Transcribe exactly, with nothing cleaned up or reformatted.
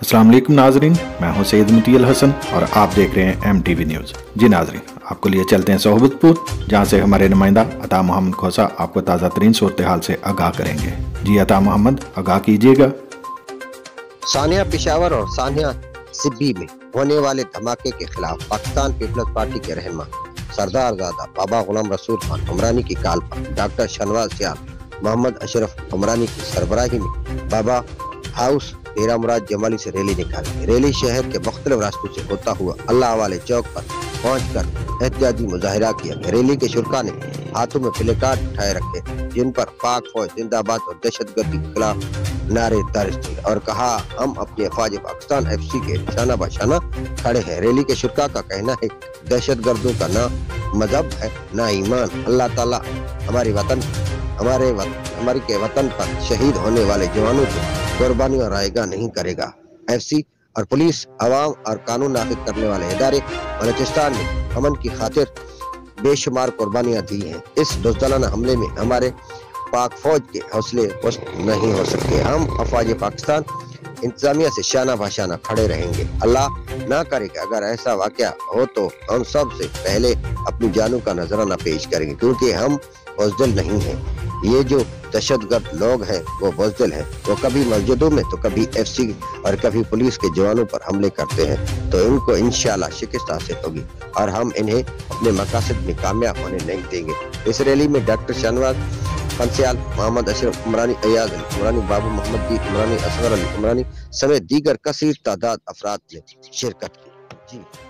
अस्सलाम वालेकुम नाजरीन, मैं हूं सैयद मुतील हसन और आप देख रहे हैं एम टी वी न्यूज़। जी नाजरीन, आपको लिए चलते हैं सोहबतपुर, जहां से हमारे नुमाइंदा अता मोहम्मद खोसा आपको ताज़ा तरीन सूरत हाल से आगाह करेंगे। जी अता मोहम्मद, आगाह कीजिएगा। सानिया पेशावर और सानिया सिब्बी में होने वाले धमाके के खिलाफ पाकिस्तान पीपल्स पार्टी के रहनुमा सरदार ज़ादा बाबा गुलाम रसूल खान उमरानी की कॉल पर डॉक्टर शहनवाज सियाल मोहम्मद अशरफ उमरानी की सरबराही में बाबा हाउस तेरा मुराद जमाली से रैली निकाली। रैली शहर के मुख्तलिफ रास्तों से होता हुआ अल्लाह वाले चौक पर पहुंचकर एहतजाजी मुजाहिरा किया। रैली के शुरका ने हाथों में प्लेकार्ड उठाए रखे जिन पर पाक फौज जिंदाबाद और दहशतगर्दी के खिलाफ नारे दर्ज थे और कहा, हम अपने अफवाज पाकिस्तान एफ सी के शाना बशाना खड़े हैं। रैली के शुरका का कहना है दहशतगर्दों का ना मजहब है ना ईमान। अल्लाह ताला हमारे वतन हमारे वतन हमारे के वतन पर शहीद होने वाले जवानों को कुर्बानियां रायगा नहीं करेगा। एफ सी और पुलिस, अवाम और कानून नाफिज करने वाले इदारे बलूचिस्तान में अमन की खातिर बेशुमार कुर्बानियां दी हैं। इस बुज़दिलाना हमले में हमारे पाक फौज के हौसले पुस्त नहीं हो सकते। हम अफवाज पाकिस्तान इंतजामिया से शाना भाषाना खड़े रहेंगे। अल्लाह ना करे कि अगर ऐसा वाकया हो तो हम सब से पहले अपनी जानों का नजराना पेश करेंगे, क्योंकि हम बुज़दिल नहीं हैं। ये जो दहशतगर्द लोग हैं वो बुज़दिल हैं। वो कभी मस्जिदों में तो कभी एफ सी और कभी पुलिस के जवानों पर हमले करते हैं, तो इनको इंशाल्लाह शिकस्त हासिल होगी और हम इन्हें अपने मकासद में कामयाब होने नहीं देंगे। इस रैली में डॉक्टर शहनवाज फंसियाल, मोहम्मद अशरफ उमरानी, अयाज अली उमरानी, बाबू मोहम्मद दी उमरानी, असगर अली उमरानी समेत दीगर कसीर तादाद अफराद ने शिरकत की। जी।